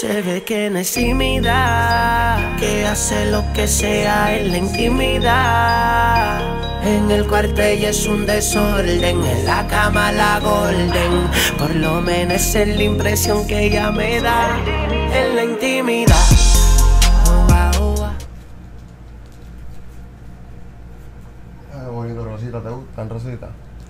Se ve que no es tímida, que hace lo que sea en la intimidad. En el cuarto ella es un desorden, en la cama la golden. Por lo menos esa es la impresión que ella me da en la intimidad. Ay, bonito, Rosita, ¿te gustan, Rosita?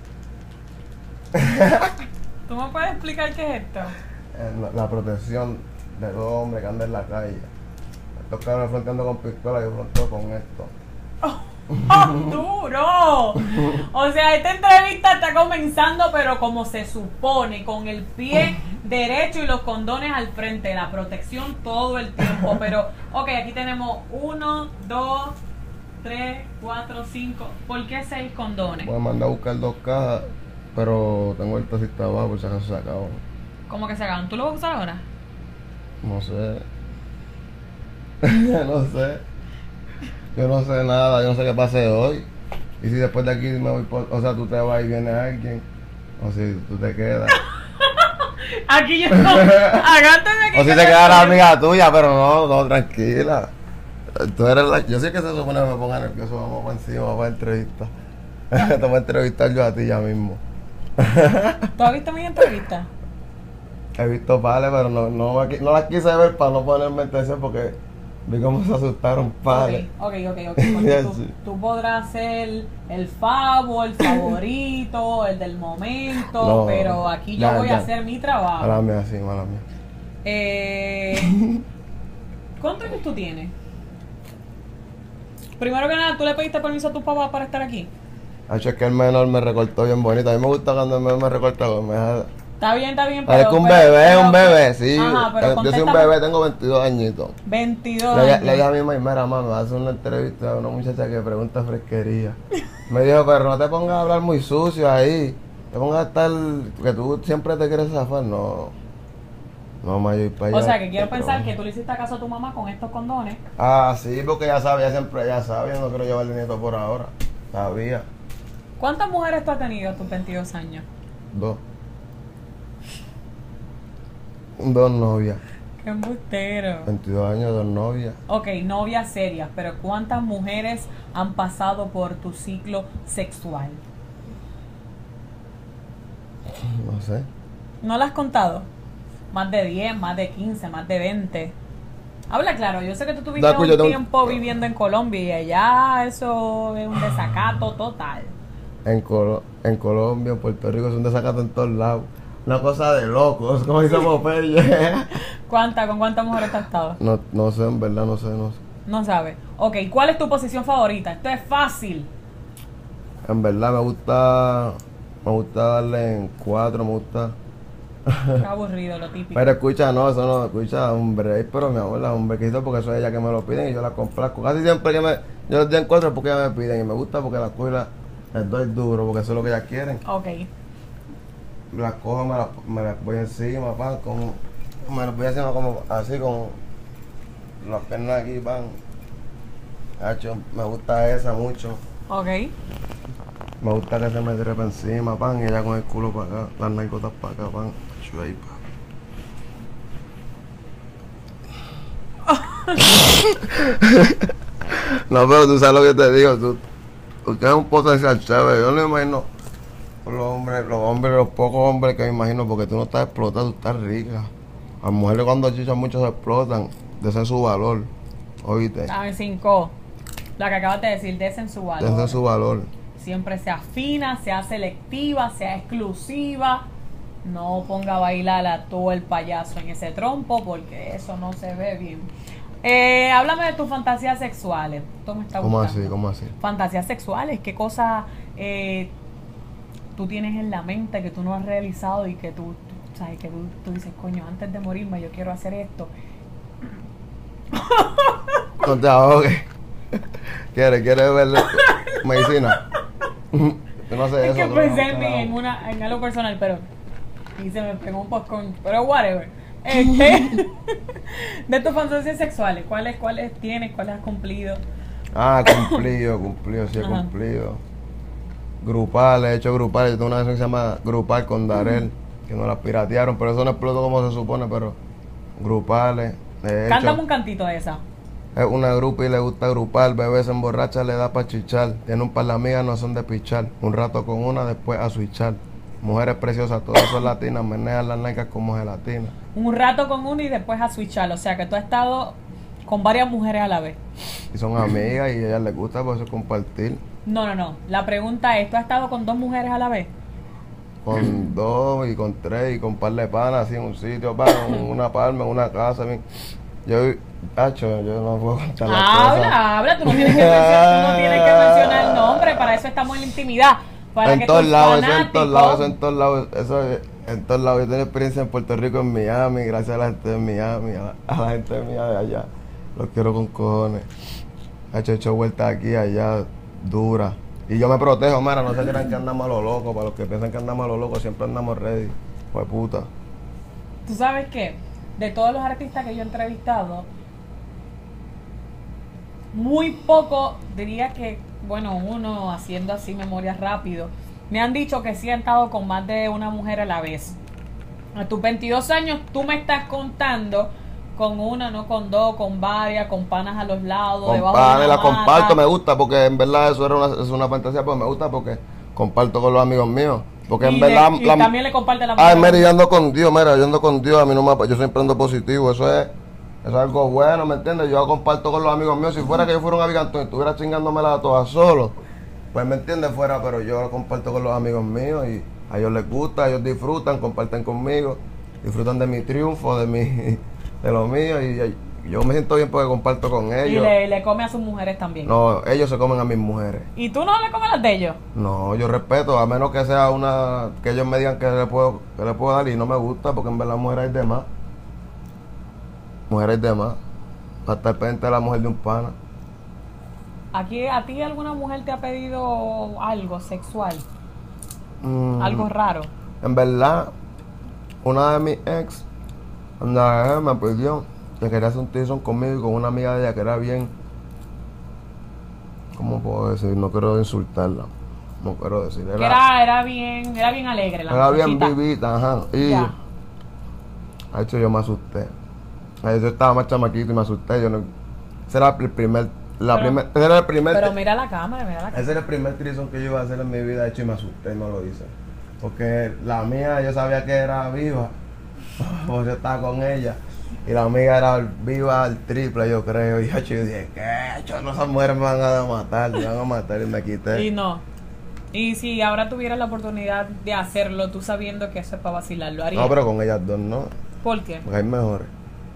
¿Tú me puedes explicar qué es esto? La protección de los hombres que andan en la calle. Estos cabros fronteando con pistola y yo fronteo con esto. ¡Oh, duro! O sea, esta entrevista está comenzando, pero como se supone, con el pie derecho y los condones al frente, la protección todo el tiempo. Pero, ok, aquí tenemos 1, 2, 3, 4, 5. ¿Por qué 6 condones? Voy a mandar a buscar 2 cajas, pero tengo el tacito abajo por si acaso se acabó. ¿Cómo que se acaban? ¿Tú lo vas a usar ahora? No sé. No sé. Yo no sé nada, yo no sé qué pase hoy. Y si después de aquí me voy por... O sea, tú te vas y viene alguien. O si tú te quedas. Aquí yo no. Agárrate que O si te queda la amiga tuya, pero no, tranquila. Tú eres la... Yo sé que se supone que me ponga nervioso, vamos para encima, vamos para entrevista. Te voy a entrevistar yo a ti ya mismo. ¿Tú has visto mi entrevista? He visto pales, pero no las quise ver para no ponerme en tensión porque vi cómo se asustaron pales. Ok. Porque tú podrás ser el favo, el favorito, el del momento, No, pero aquí yo voy a hacer mi trabajo. Mala mía, sí, mala mía. ¿Cuántos años tú tienes? Primero que nada, ¿tú le pediste permiso a tu papá para estar aquí? Hacho, es que el menor me recortó bien bonito. A mí me gusta cuando el menor me recorta. Está bien, pero... Parezco un bebé, sí. Ajá, pero yo soy un bebé, tengo 22 añitos. 22 Le años. dije a mi mamá, me va a hacer una entrevista a una muchacha que pregunta fresquería. Me dijo, pero no te pongas a hablar muy sucio ahí. Te pongas a estar, que tú siempre te quieres zafar. No, ma, yo ir para allá. O sea, que quiero pensar que tú le hiciste caso a tu mamá con estos condones. Ah, sí, porque ya sabe, yo no quiero llevarle nieto por ahora. Sabía. ¿Cuántas mujeres tú has tenido a tus 22 años? 2 novias. ¡Qué embustero! 22 años, 2 novias. Ok, novias serias, pero ¿cuántas mujeres han pasado por tu ciclo sexual? No sé. ¿No las has contado? Más de 10, más de 15, más de 20. Habla claro, yo sé que tú tuviste un tiempo viviendo en Colombia y allá eso es un desacato total. En Colombia, en Puerto Rico es un desacato en todos lados. Una cosa de locos, como dice Popeye. ¿Con cuántas mujeres has estado? No sé, en verdad, no sé. No sabes. Ok, ¿cuál es tu posición favorita? Esto es fácil. En verdad me gusta darle en 4, me gusta. Qué aburrido, lo típico. Pero escucha, no, eso no, escucha, un break, pero mi amor, un breakcito porque eso es ella que me lo piden y yo la complazco. Casi siempre yo les doy en 4 porque ellas me piden y me gusta porque las cojo y les doy duro porque eso es lo que ellas quieren. Ok. Las cojo, me las voy encima, pan, me las voy encima como así, con las piernas aquí, pan. Hacho, me gusta esa mucho. Ok. Me gusta que se me trepe encima, pan, y ella con el culo para acá, las narcotas para acá, pan. Hacho, ahí, pan. No, pero tú sabes lo que te digo, tú tienes un potencial chévere, yo no me imagino. Los pocos hombres que me imagino, porque tú no estás explotada, tú estás rica. Las mujeres cuando chichan mucho se explotan, desen su valor, oíste. Dame 5. La que acabas de decir, desen su valor. Desen su valor. Siempre sea fina, sea selectiva, sea exclusiva. No ponga a bailar a todo el payaso en ese trompo, porque eso no se ve bien. Háblame de tus fantasías sexuales. Esto me está gustando. ¿Cómo así? Fantasías sexuales, ¿qué cosas tú tienes en la mente que tú no has realizado y que tú sabes que tú dices, coño, antes de morirme yo quiero hacer esto? No te ahogues. ¿Quieres ver medicina? Yo no sé Es eso. que pensé en algo personal, pero y se me pegó un poco, pero whatever. De tus fantasías sexuales, ¿cuáles tienes? ¿Cuáles has cumplido? Cumplido, sí he cumplido. Grupal, he hecho grupal. Yo tengo una canción que se llama Grupal con Darel, que nos la piratearon, pero eso no explotó como se supone, pero grupales. De hecho, Cántame un cantito de esa. es una grupa y le gusta grupar, bebé se emborracha, le da pa' chichar. Tiene un par de amigas, no son de pichar. Un rato con una, después a switchar. Mujeres preciosas, todas son latinas, menean las nalgas como gelatina. Un rato con una y después a switchar. O sea que tú has estado con varias mujeres a la vez. Y son amigas y a ellas les gusta por eso compartir. No. La pregunta es, ¿tú has estado con dos mujeres a la vez? Con dos y con tres y con par de panas así en un sitio, en una palma, en una casa. Yo no puedo contar las cosas. Habla, tú no tienes que mencionar el nombre, para eso estamos en la intimidad. Para En que todos tus lados, eso en fanáticos- todos lados, eso en todos lados, en todos lados. Yo tengo experiencia en Puerto Rico, en Miami, gracias a la gente de Miami, a la gente mía de allá. Los quiero con cojones. He hecho vueltas aquí y allá, duras. Y yo me protejo, mira, no se crean que andamos a lo loco. Para los que piensan que andamos a lo loco, siempre andamos ready. Pues puta. ¿Tú sabes qué? De todos los artistas que yo he entrevistado, muy poco, diría que, bueno, uno haciendo así memoria rápido, me han dicho que sí han estado con más de una mujer a la vez. A tus 22 años tú me estás contando con una, no con dos, con varias, con panas a los lados, debajo de Compadre, una la comparto, mata. me gusta porque en verdad eso es una fantasía, pero me gusta porque comparto con los amigos míos. Porque en Y verdad. y también le comparte la Ay, mujer. mira, yo ando con Dios, yo ando con Dios, a mí no me, yo siempre ando positivo, eso es algo bueno, ¿me entiendes? Yo comparto con los amigos míos, si fuera que yo fuera un abigantón y estuviera chingándomela todas solo, pues me entiendes, fuera, pero yo lo comparto con los amigos míos y a ellos les gusta, ellos disfrutan, comparten conmigo, disfrutan de mi triunfo, de lo mío y yo me siento bien porque comparto con Y ellos. le come a sus mujeres también. No, ellos se comen a mis mujeres. ¿Y tú no le comes las de ellos? No, yo respeto, a menos que sea una que ellos me digan que le puedo dar y no me gusta, porque en verdad mujeres hay de más. Mujeres de más. Para estar pendiente de la mujer de un pana. Aquí, ¿a ti alguna mujer te ha pedido algo sexual? Algo Algo raro. En verdad, una de mis ex, me pidió que quería hacer un threesome conmigo y con una amiga de ella que era bien. ¿Cómo puedo decir? No quiero insultarla. No quiero decir. Que era bien alegre la Era bien muchachita. vivita, ajá. Y Ya. de hecho yo me asusté. Yo estaba más chamaquito y me asusté. Yo no, ese era el primer, ese era el primer, Pero mira la cámara, ese era el primer threesome que yo iba a hacer en mi vida. De hecho y me asusté y no lo hice. Porque la mía yo sabía que era viva, porque yo estaba con ella. Y la amiga era viva al triple, yo creo. Y yo dije, ¿qué? No, esas mujeres me van a matar, y me quité. Y no. Y si ahora tuvieras la oportunidad de hacerlo, tú sabiendo que eso es para vacilar, ¿lo harías? No, pero con ellas dos no, ¿Por qué? porque hay mejores.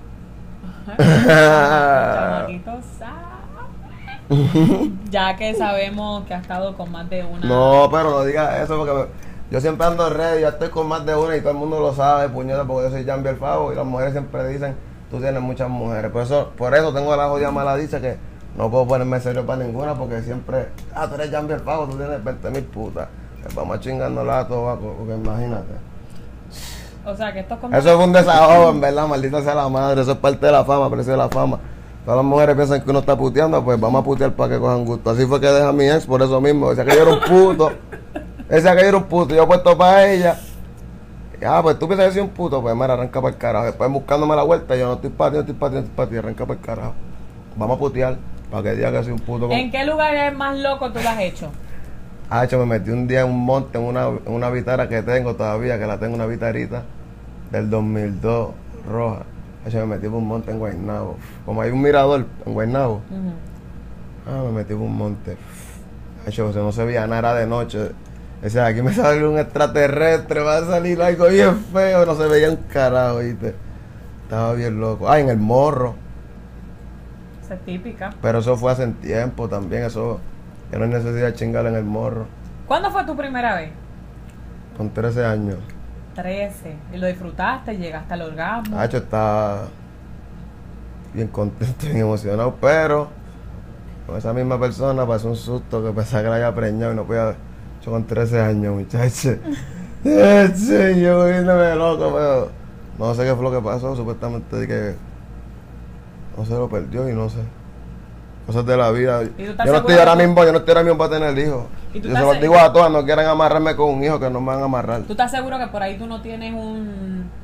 Chamaquitos saben. Ya que sabemos que ha estado con más de una. No, pero no digas eso porque yo siempre ando ready, yo estoy con más de una y todo el mundo lo sabe, puñeta, porque yo soy Jambi el Favo y las mujeres siempre dicen, tú tienes muchas mujeres. Por eso tengo la jodida maladicha que no puedo ponerme serio para ninguna porque siempre, tú eres Jambi el Favo, tú tienes 20,000 putas. Vamos chingándola a todas, porque imagínate. O sea, que esto es como... Eso es un desahogo, en verdad, maldita sea la madre, eso es parte de la fama, precio de la fama. Todas las mujeres piensan que uno está puteando, pues vamos a putear para que cojan gusto. Así fue que dejé a mi ex por eso mismo, decía que yo era un puto. Decía que yo era un puto, yo he puesto para ella. Pues tú piensas que soy un puto, pues mira, arranca para el carajo. Después buscándome la vuelta, yo no estoy para ti, no estoy para ti, no estoy para ti, arranca para el carajo. Vamos a putear, para que diga que soy un puto. ¿En qué lugar más loco tú lo has hecho? Me metí un día en un monte, en una vitara que tengo todavía, que la tengo una vitarita del 2002, roja. Me metí por un monte en Guaynabo. Como hay un mirador en Guaynabo. Me metí por un monte. No se veía nada, era de noche. Decía, aquí me sale un extraterrestre, va a salir algo bien feo. No se veía un carajo, ¿viste? Estaba bien loco. En el Morro. Esa es típica. Pero eso fue hace tiempo también, eso. Ya no hay necesidad de chingar en el Morro. ¿Cuándo fue tu primera vez? Con 13 años. 13. ¿Y lo disfrutaste? ¿Llegaste al orgasmo? Estaba bien contento, bien emocionado, pero con esa misma persona pasó un susto que pensaba que la había preñado y no podía. Yo con 13 años, muchachos. Yo viéndome loco, pero no sé qué fue lo que pasó, supuestamente de que no se lo perdió y no sé. Cosas de la vida. Yo no estoy ahora mismo para tener hijos. Yo se los digo a todas, no quieran amarrarme con un hijo que no me van a amarrar. ¿Tú estás seguro que por ahí tú no tienes un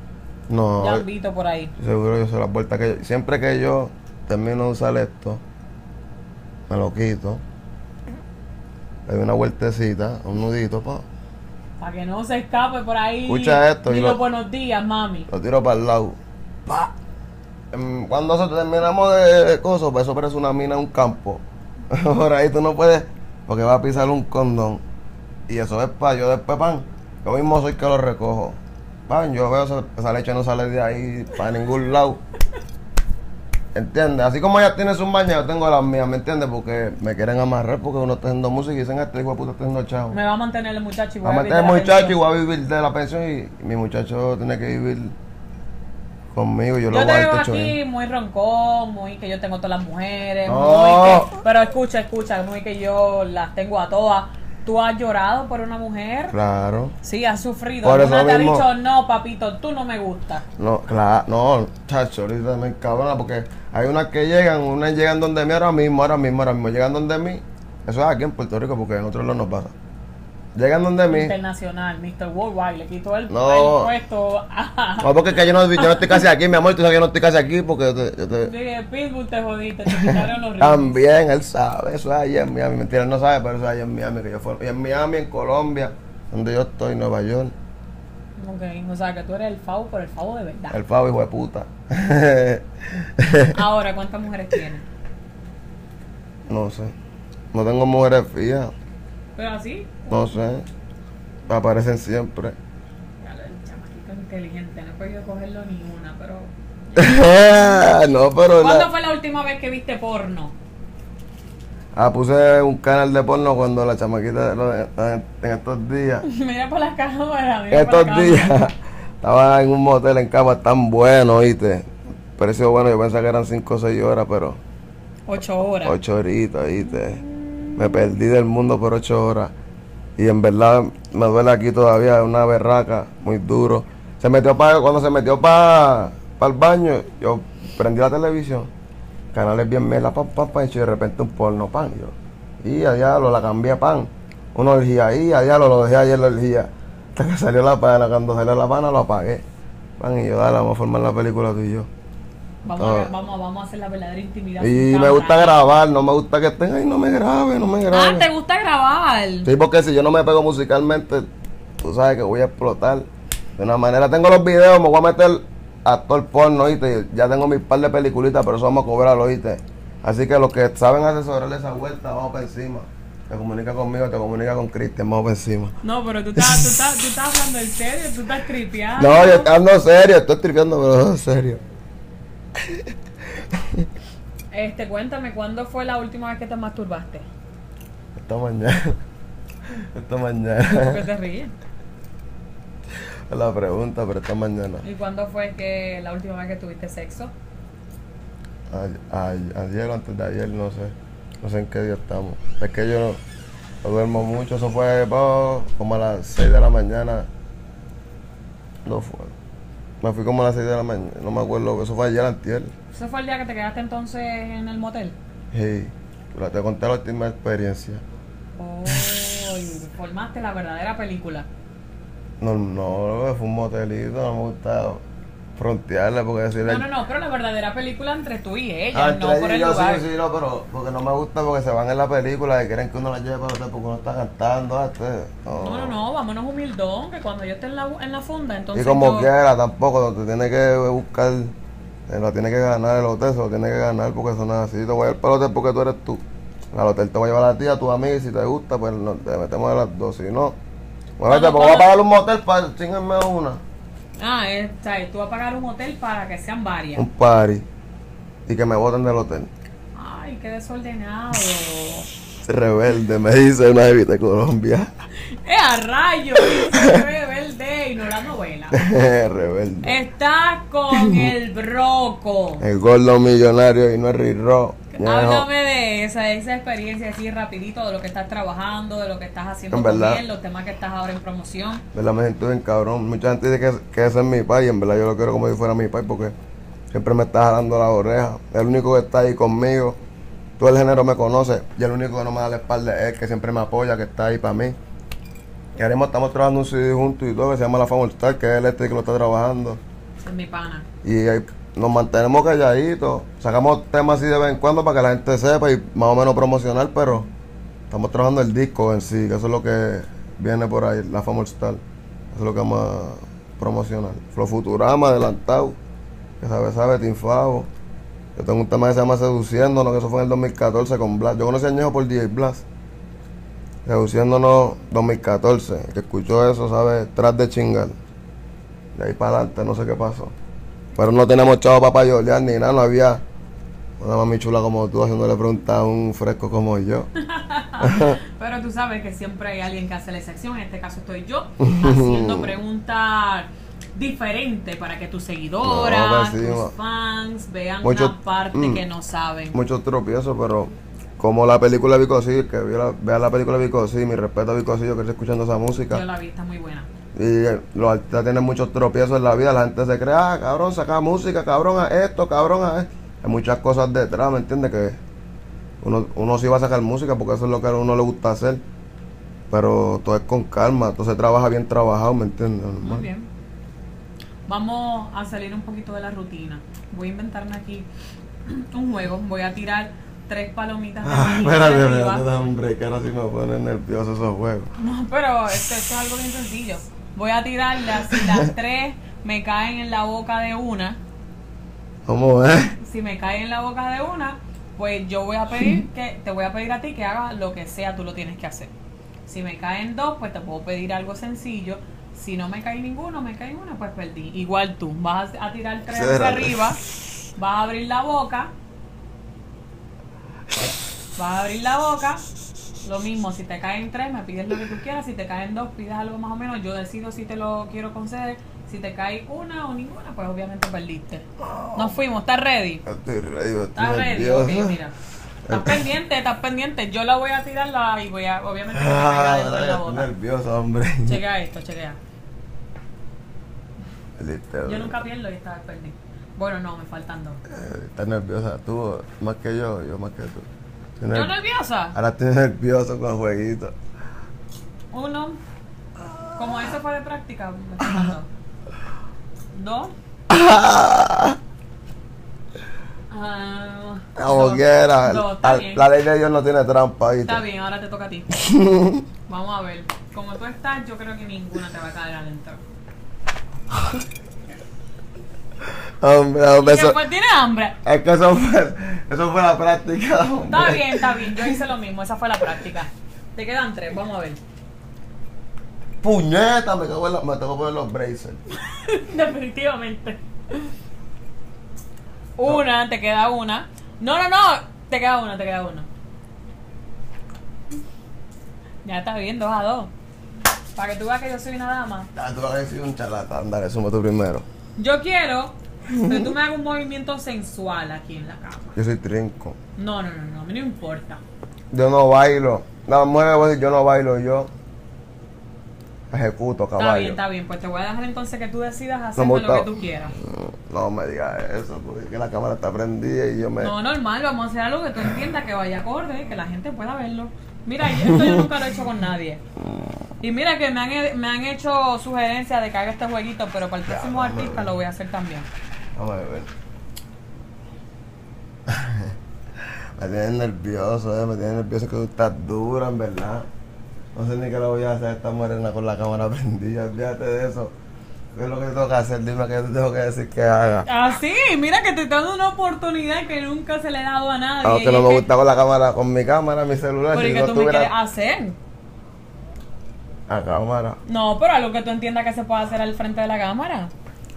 No, Ya han visto por ahí. seguro yo sé las vueltas siempre que yo termino de usar esto, me lo quito, le doy una vueltecita, un nudito, Para que no se escape por ahí. Escucha esto, y Dilo lo- buenos días, mami. lo tiro para el lado. ¡Pa! Cuando terminamos de cosas, pues eso parece una mina en un campo. Por ahí tú no puedes, porque va a pisar un condón. Y eso es para yo después, pan. Yo mismo soy que lo recojo. Pan, yo veo esa leche no sale de ahí para ningún lado. ¿Entiendes? Así como ella tiene sus mañas, yo tengo las mías, ¿me entiendes? Porque me quieren amarrar porque uno está haciendo música y dicen, este hijo de puta está haciendo chavo. Me va a mantener el muchacho y voy Va a a meter el vivir de la muchacho y pensión. voy a vivir de la pensión y mi muchacho tiene que vivir conmigo. Yo lo Yo voy a te dar veo techo aquí bien. muy roncón, muy que yo tengo todas las mujeres, No. muy que, pero escucha, muy que yo las tengo a todas. ¿Tú has llorado por una mujer? Claro. Sí, has sufrido. Por ¿Alguna eso te ha mismo. dicho, no, papito, tú no me gustas? No, claro, no, chacho, ahorita me encabrona porque hay unas que llegan, unas llegan donde mí ahora mismo, llegan donde mí. Eso es aquí en Puerto Rico porque en otros lados no pasa. Llegan donde mí. Internacional, Mr. Worldwide, le quitó el No. puesto a... No, porque es que yo no estoy casi aquí, mi amor, tú sabes que yo no estoy casi aquí porque yo te- Dije, Pitbull, te jodiste, te quitaron los ritmos. También, él sabe, eso es allá en Miami, mentira, él no sabe, pero eso es allá en Miami, que yo fui, y en Miami, en Colombia, donde yo estoy, en Nueva York, Ok, o sea que tú eres el Favo, pero el Favo de verdad. el Favo, hijo de puta. Ahora, ¿cuántas mujeres tienes? No sé, no tengo mujeres fijas, Pero así, no sé, aparecen siempre. claro, el chamaquito inteligente, no he podido cogerlo ni una, pero... No, pero ¿Cuándo fue la última vez que viste porno? puse un canal de porno cuando la chamaquita en estos días. Mira por la cámara, En mira por estos la cámara. días estaba en un motel en cama tan bueno, ¿viste? Precio bueno, yo pensaba que eran 5 o 6 horas, pero 8 horas. 8 horitas, ¿viste? Me perdí del mundo por 8 horas. Y en verdad me duele aquí todavía, es una berraca, muy duro. Cuando se metió para el baño, yo prendí la televisión, canales bien mela, y de repente un porno, pan. Y a diablo, la cambié, pan. Una orgía ahí, a diablo, lo dejé ayer la orgía. Hasta que salió la pana, cuando salió la pana lo apagué. Pan, y yo, dale, vamos a formar la película tú y yo. Vamos a hacer la verdadera intimidad. sin Y me cámara. gusta grabar, no me gusta que estén ahí, no me grabe, no me grabe. Ah, ¿te gusta grabar? Sí, porque si yo no me pego musicalmente, tú sabes que voy a explotar. De una manera, tengo los videos, me voy a meter actor porno, ¿oíste? Ya tengo mis par de peliculitas, pero eso vamos a cobrarlo, ¿oíste? Así que los que saben asesorarle esa vuelta, vamos para encima. Te comunica conmigo, te comunica con Cristian, vamos para encima. No, pero tú estás hablando en serio, tú estás tripeando. No, yo ando serio, estoy tripeando, pero en serio. Cuéntame, ¿cuándo fue la última vez que te masturbaste? Esta mañana. Esta mañana. ¿Por qué te ríes? La pregunta, pero esta mañana. ¿Y cuándo fue que la última vez que tuviste sexo? Ayer o antes de ayer, no sé. No sé en qué día estamos. Es que yo no duermo mucho. Eso fue como a las 6 de la mañana. No fue. Me fui como a las 6 de la mañana. No me acuerdo. Eso fue ayer, antier. ¿Ese fue el día que te quedaste entonces en el motel? Sí. Pero te conté la última experiencia. Oh, y formaste la verdadera película. No, fue un motelito. No me gusta frontearle porque decirle. No, pero la verdadera película entre tú y ella, no entre por el ellos lugar. sí, no, pero porque no me gusta porque se van en la película y quieren que uno la lleve para hotel porque uno está cantando. No, vámonos humildón, que cuando yo esté en la funda, entonces Y como yo... quiera, tampoco, te tiene que buscar, lo tiene que ganar el hotel, se lo tiene que ganar porque eso no es así. Te voy a ir para el hotel porque tú eres tú. Al hotel te voy a llevar a la tía, a tu amiga, y si te gusta, pues te metemos a las dos. Si no, muévete, porque voy a pagar un motel para chingarme una. Tú vas a pagar un hotel para que sean varias. Un party. Y que me boten del hotel. Ay, qué desordenado. Rebelde, me dice una jevita de Colombia. ¡A rayos! Rebelde y no la novela. Rebelde. Estás con el broco. El gordo millonario y no es rirro. Háblame de esa experiencia así rapidito, de lo que estás trabajando, de lo que estás haciendo En con verdad. él, los temas que estás ahora en promoción. ¿Verdad? Me siento bien cabrón. Mucha gente dice que ese es mi país. En verdad yo lo quiero como si fuera mi país porque siempre me está jalando las orejas. Es el único que está ahí conmigo. Todo el género me conoce. Y el único que no me da la espalda es él, que siempre me apoya, que está ahí para mí. Y ahora mismo estamos trabajando un CD juntos y todo, que se llama La Fama Star, que es el que lo está trabajando. Ese es mi pana. Y nos mantenemos calladitos, sacamos temas así de vez en cuando para que la gente sepa y más o menos promocionar, pero estamos trabajando el disco en sí, que eso es lo que viene por ahí, la Fama All Star. Eso es lo que vamos a promocionar. Flow Futurama, adelantado, que sabe, Team Favo. Yo tengo un tema que se llama Seduciéndonos, que eso fue en el 2014 con Blas. Yo conocí a Ñejo por DJ Blas. Seduciéndonos 2014. El que escuchó eso sabe, tras de chingar. De ahí para adelante, no sé qué pasó. Pero no teníamos chavo para payolear ni nada, no había una mami chula como tú haciéndole preguntas a un fresco como yo. Pero tú sabes que siempre hay alguien que hace la excepción, en este caso estoy yo, haciendo preguntas diferentes para que tus seguidoras, tus fans vean una parte que no saben. Muchos tropiezos, pero como la película Vico Sí, que vea la película Vico Sí, mi respeto a Vico Sí, yo que estoy escuchando esa música. Yo la vi, está muy buena. Y los artistas tienen muchos tropiezos en la vida, la gente se cree, cabrón, saca música, cabrón, a esto, cabrón, a esto. Hay muchas cosas detrás, ¿me entiendes? Que uno sí va a sacar música porque eso es lo que a uno le gusta hacer. Pero todo es con calma, todo se trabaja bien trabajado, ¿me entiendes? Muy bien. Vamos a salir un poquito de la rutina. Voy a inventarme aquí un juego. Voy a tirar 3 palomitas de maíz espérate, arriba. hombre, que ahora sí me ponen nervioso esos juegos. No, pero esto es algo bien sencillo. Voy a tirarlas, si las 3 me caen en la boca de una. ¿Cómo es? Si me caen en la boca de una, pues yo voy a pedir te voy a pedir a ti que hagas lo que sea, tú lo tienes que hacer. Si me caen 2, pues te puedo pedir algo sencillo. Si no me cae ninguno, me cae una, pues perdí. Igual tú, vas a tirar 3 hacia arriba, vas a abrir la boca. Vas a abrir la boca. Lo mismo, si te caen 3, me pides lo que tú quieras. Si te caen 2, pides algo más o menos. Yo decido si te lo quiero conceder. Si te cae una o ninguna, pues obviamente perdiste. Nos fuimos, ¿estás ready? Estoy ready, ¿Estás ready? Ok, mira. Estás pendiente. Yo la voy a tirarla y voy a, obviamente, que me caiga dentro de la estoy boca. nervioso, hombre. Chequea esto, chequea. Listo. Yo nunca pierdo y esta vez perdí. Bueno, no, me faltan 2. Estás nerviosa, tú más que yo más que tú. ¿Yo nerviosa? Ahora estoy nervioso con el jueguito. 1. Como eso fue de práctica, me faltan 2. 2. Como quiera. La ley de Dios no tiene trampa, ¿viste? Está bien, ahora te toca a ti. Vamos a ver. Como tú estás, yo creo que ninguna te va a caer adentro. Hombre, ¿Y después tienes hambre? Es que eso fue la práctica, hombre. Está bien. Yo hice lo mismo. Esa fue la práctica. Te quedan 3, vamos a ver. Puñeta, me tengo que poner los braces. Definitivamente. Una, te queda una. No. Te queda una. Ya está bien, 2-2. Para que tú veas que yo soy una dama. Tú vas a decir un charlatán, dale, suma tú primero. Yo quiero que tú me hagas un movimiento sensual aquí en la cama. Yo soy trinco. No, a mí no importa. Yo no bailo. La mujer va a decir, yo no bailo, yo ejecuto, caballo. Está bien, pues te voy a dejar entonces que tú decidas hacerme lo que tú quieras. No me digas eso, porque la cámara está prendida y yo me... No, normal, vamos a hacer algo que tú entiendas, que vaya acorde, que la gente pueda verlo. Mira, esto yo nunca lo he hecho con nadie. Y mira que me han hecho sugerencias de que haga este jueguito, pero para el próximo artista lo voy a hacer también. Vamos a ver. Me tienes nervioso, me tienes nervioso que tú estás dura, en verdad. No sé ni qué lo voy a hacer a esta morena con la cámara prendida, olvídate de eso. ¿Qué es lo que tengo que hacer? Dime qué te tengo que decir que haga. Ah, sí, mira que te estoy dando una oportunidad que nunca se le ha dado a nadie. Aunque no me gusta con la cámara, con mi cámara, mi celular. ¿Pero si qué no tú me quieres hacer? A cámara. No, pero algo que tú entiendas que se puede hacer al frente de la cámara.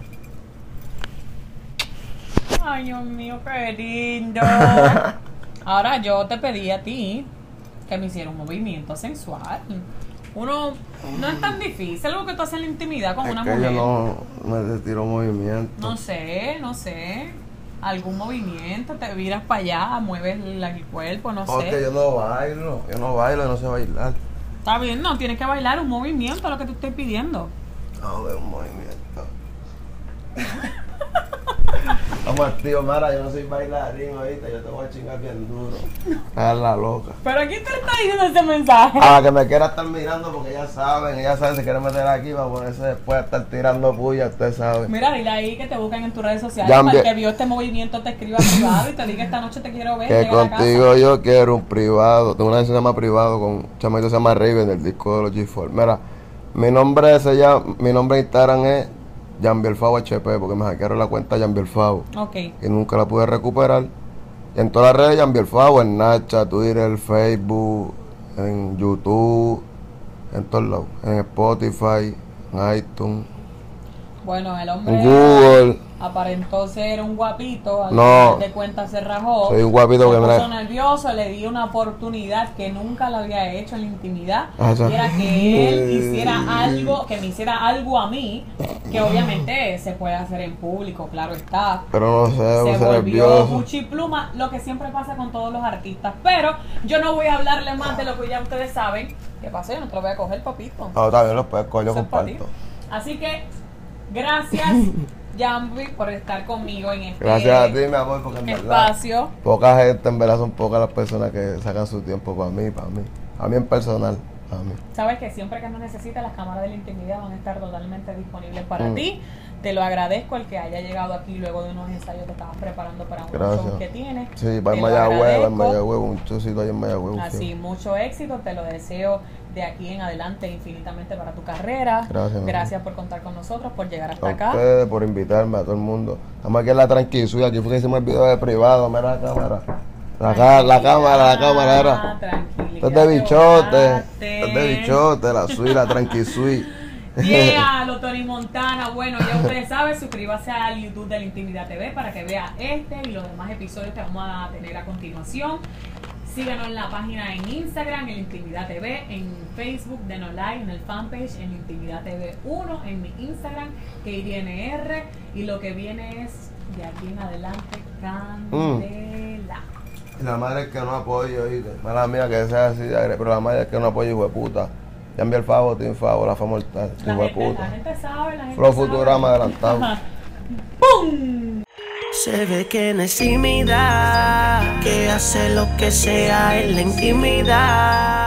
Ay, Dios mío, qué lindo. Ahora yo te pedí a ti que me hiciera un movimiento sensual. Uno no es tan difícil, algo que tú haces en la intimidad con una mujer. Yo no me tiro movimiento. No sé. Algún movimiento, te viras para allá, mueves el cuerpo, no sé. Porque yo no bailo y no sé bailar. Está bien, no, tienes que bailar un movimiento, lo que te estoy pidiendo. No, de un movimiento. estamos activos. Mara, yo no soy bailarín, ahorita, yo te voy a chingar bien duro. A la loca. ¿Pero quién te está diciendo ese mensaje? A la que me quiera estar mirando, porque ya saben, se quieren meter aquí para ponerse después a estar tirando puya, usted sabe. Mira, dile ahí que te busquen en tus redes sociales, Ya para el envié- que vio este movimiento te escriba privado y te diga esta noche te quiero ver. Que llega a la contigo casa. yo quiero un privado. Tengo una que se llama privado con un chamaquito que se llama Raven del disco de los G4. Mira, mi nombre en Instagram es Jambielfavo HP, porque me hackearon la cuenta Jambielfavo Ok. y nunca la pude recuperar. Y en todas las redes Jambielfavo, en Snapchat, Twitter, Facebook, en YouTube, en todos lados, en Spotify, en iTunes, Bueno, el en hombre Google. aparentó ser un guapito, al No. final de cuentas se rajó. Soy un guapito se que puso nervioso, le di una oportunidad que nunca la había hecho en la intimidad. Ah, Y era que él hiciera algo, que me hiciera algo a mí, que obviamente se puede hacer en público, claro está. Pero no sé, Se puse volvió nervioso. muchipluma, lo que siempre pasa con todos los artistas. Pero yo no voy a hablarle más de lo que ya ustedes saben. ¿Qué pasa? Yo no te lo voy a coger, papito. Ah, está bien, los puedes coger, yo Eso es pa' ti. comparto. Así que, gracias, Jambi, por estar conmigo en este Gracias a ti, mi amor, porque en verdad, espacio. poca gente, en verdad, son pocas las personas que sacan su tiempo para mí. A mí en personal, a mí. Sabes que siempre que nos necesites, las cámaras de la intimidad van a estar totalmente disponibles para ti. Te lo agradezco el que haya llegado aquí luego de unos ensayos que estabas preparando para un Gracias. show que tienes. Sí, va Te en lo Mayagüez, agradezco. un chocito ahí en Mayagüez. Así, mucho éxito, te lo deseo de aquí en adelante infinitamente para tu carrera. Gracias, Gracias por contar con nosotros, por llegar hasta A acá. ustedes por invitarme, a todo el mundo. Estamos aquí en la Tranquisuya, aquí fue que hicimos el video de privado, mira la cámara. La cámara era. Tranquilidad. Esto es de bichote, esto es de bichote, la suite, la Tranquisuya. Yeah, lo Tony Montana. Bueno, ya ustedes saben, suscríbase al YouTube de La Intimidad TV para que vea este y los demás episodios que vamos a tener a continuación. Síganos en la página en Instagram, en La Intimidad TV, en Facebook, denos like, en el fanpage, en La Intimidad TV 1, en mi Instagram, KeiriNR, y lo que viene es de aquí en adelante, candela. Y la madre es que no apoyo, oíste. Mala mía que sea así, pero la madre es que no apoyo, hijo de puta. Ya envié el favor, Team Favor, la fama mortal, La hijo de gente puta. sabe, la gente Flow sabe. Futurama adelantado. ¡Pum! Se ve que no es tímida, que hace lo que sea en la intimidad.